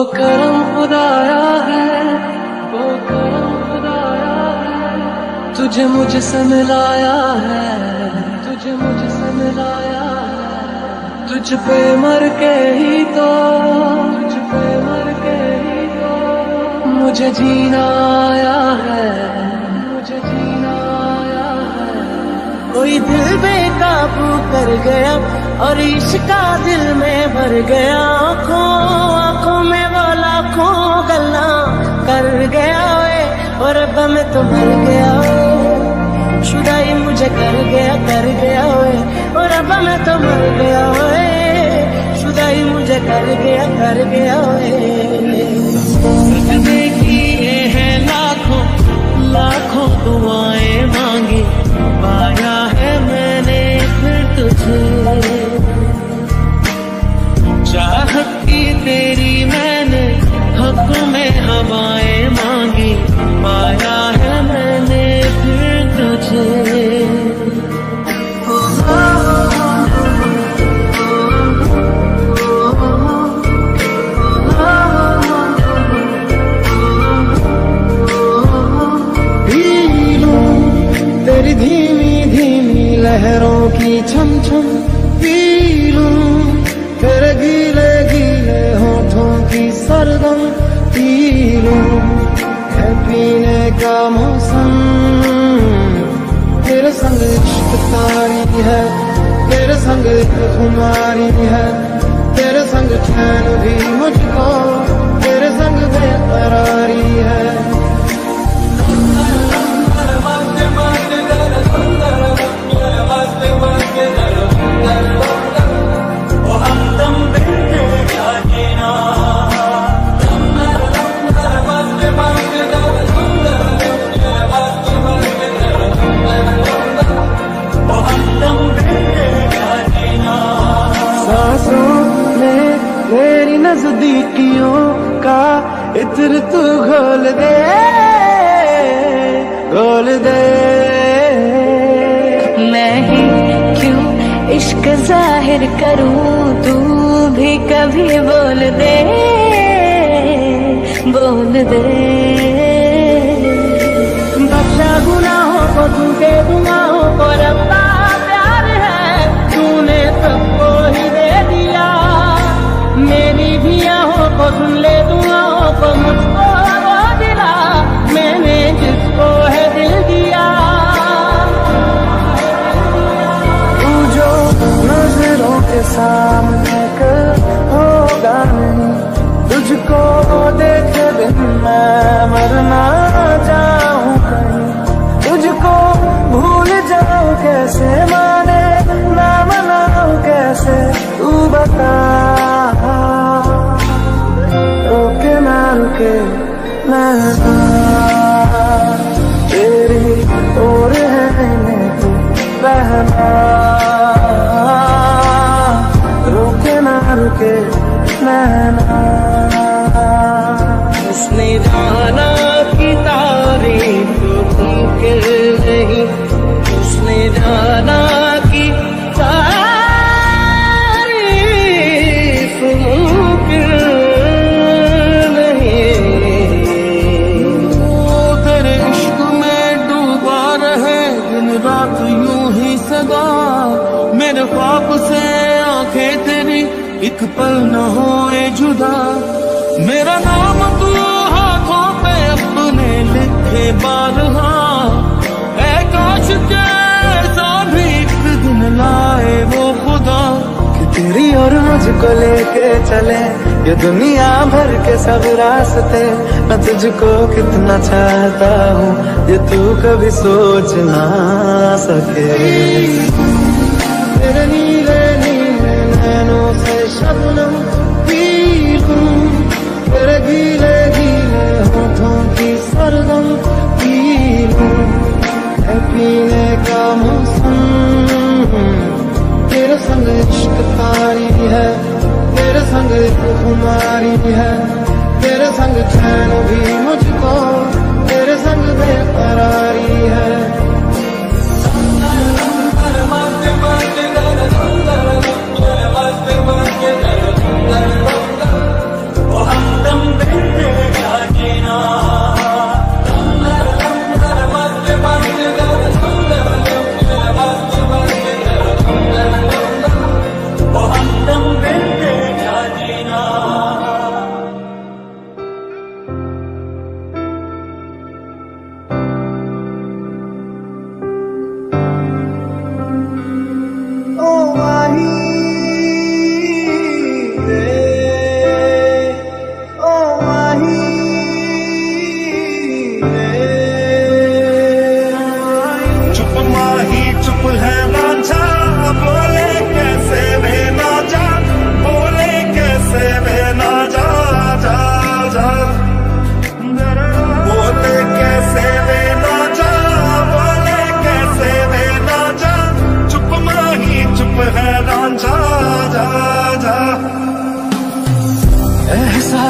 करम खुदाया है, वो करम खुदाया है, तुझे मुझसे मिलाया है, तुझे मुझसे मिलाया है। तुझ पे मर के ही तो, तुझ पे मर के ही तो मुझे जीना आया है, मुझे जीना आया है। कोई दिल बेकाबू कर गया और इश्का दिल में भर गया, आँखों में वो लाखों गल्ला कर गया वे, और अब मैं तो मर गया वे, शुदाई मुझे कर गया वे, और अब मैं तो मर गया वे, शुदाई मुझे कर गया वे। तुझने किए हैं लाखों लाखों दुआएं मांगी, पाया है मैंने फिर तुझे, चाहत की तेरी मैंने हक में हवाएं मांगी, पाया है मैंने फिर तुझे। तेरी धीमी धीमी लहरों की छम छम पी लूं, तेरे गीले गीले होठों की सरगम पी लूं, है पीने का मौसम, तेरे संग इश्क तारी है, तेरे संग एक खुमारी है, तेरे संग चैन भी मुझको, तेरे संग बेकरारी है। तेरी नजदीकियों का इत्र तू घोल दे, घोल दे। मैं ही क्यों इश्क जाहिर करूं, तू भी कभी बोल दे, बोल दे। बख्शा गुनाहों को तू दे, गुनाहों को रब्बा प्यार है, तूने सबको ही दे दिया, मेरी भी आहों को सुन ले, दुआओं को मुझको वो दिला, मैंने जिसको है दिल दिया। तू जो नजरों के सामने कर होगा नहीं, तुझको देखे बिन मैं मरना जाऊं कहीं, तुझको भूल जाऊं कैसे, माने ना मनाऊं कैसे, तू बता। रुके ना रुके नैना तेरी ओर है तू बहना, रुके ना रुके नैना। उसने जाना की तारीफ मुमकिन नहीं, उसने जाना की तारीफ मुमकिन नहीं। तेरे इश्क में डूबा रहे दिन रात यूं ही सदा, मेरे ख्वाब से आंखें तेरी एक पल न होए जुदा, मेरा नाम तू हाथों पे अपने लिखे बारहा, ऐ काश कैसा भी एक दिन लाए वो खुदा, कि तेरी और मुझको लेके चले ये दुनिया भर के सब रास्ते। मैं तुझको कितना चाहता हूँ ये तू कभी सोच ना सके। तेरे नीले नीले नैनों से शबनम पी लूं, तेरे गीले गीले होठों की सरगम पी लूं, है पीने का मौसम, तेरे संग इश्क तारी है, तेरे संग एक खुमारी है, तेरे संग चैन भी मुझको, तेरे संग बेकरारी है। Oh,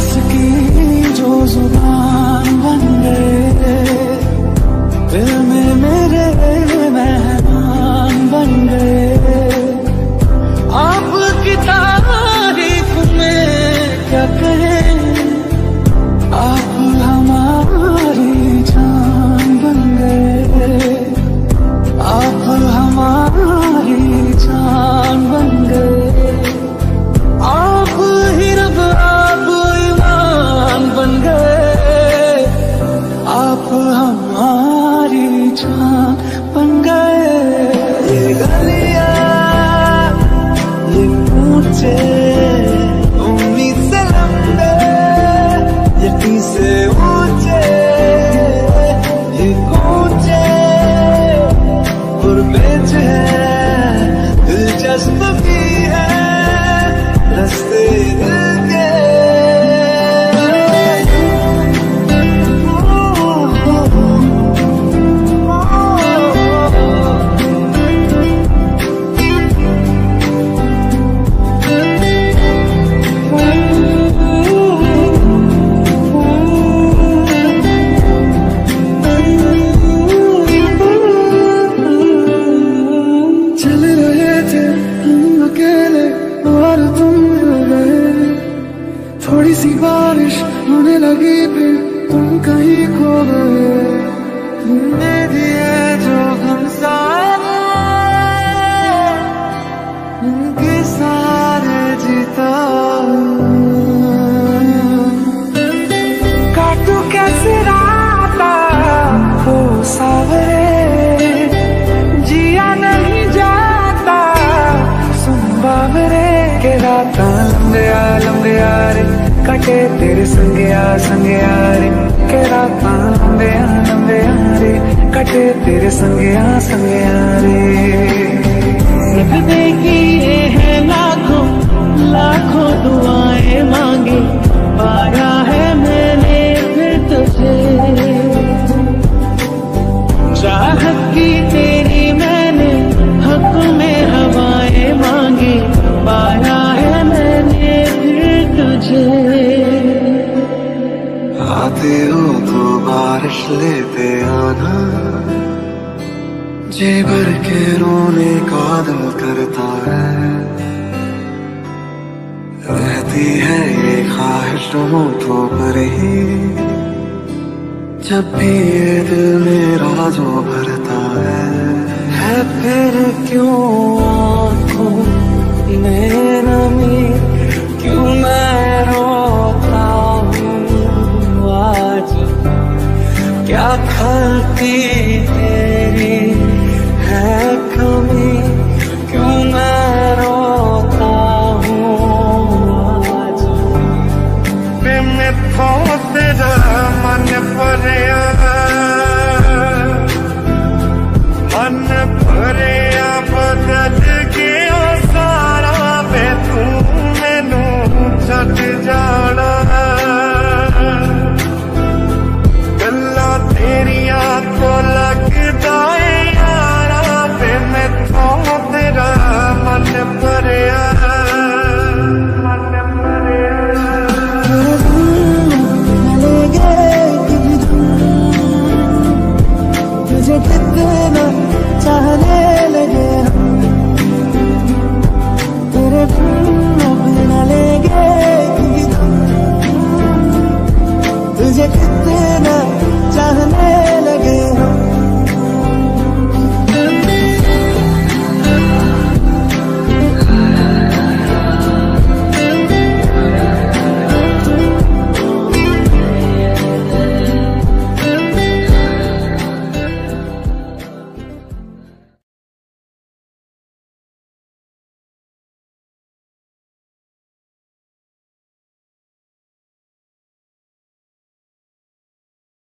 पास की जो जुबान बन गए, दिल में मेरे मेहमान बन गए। आपकी तारीफ में क्या कहें, आप हमारी जान बन गए, आप हमारी जान बन गए। आप ही रब, आप ईमान बन गए, आप हमारी जान बन गए। ये गलियां, ये ऊंचे उम्मीद से लंबे, यकीन से ऊंचे, ये ऊंचे गुरबेज है, दिलचस्प भी है रस्ते दिल के। चल रहे थे हम अकेले और तुम मिल गए, थोड़ी सी बारिश होने लगी फिर तुम कहीं खो गए। तुमने दिए जो हम सारे, उनके सारे जीता। काटू कैसे राता हो सावरे, जिया नहीं जाता सुन बाबरे के। राता लंबे रे कटे तेरे संगया रे, के राता लंबे रे कटे तेरे संगया रे। सजदे किए हैं लाखों लाखों दुआएं मांगी, पाया है मैंने फिर तुझे। चाहत की तेरी मैंने हक में हवाएं मांगी, पाया है मैंने फिर तुझे। आते हो तो बारिश लेते आना, जी भर के रोने का दिल करता है। रहती है ये ख्वाहिश होठों पर ही, जब भी ये दिल मेरा जो भरता है। फिर क्यों आँखों में नमी, क्यों मैं रो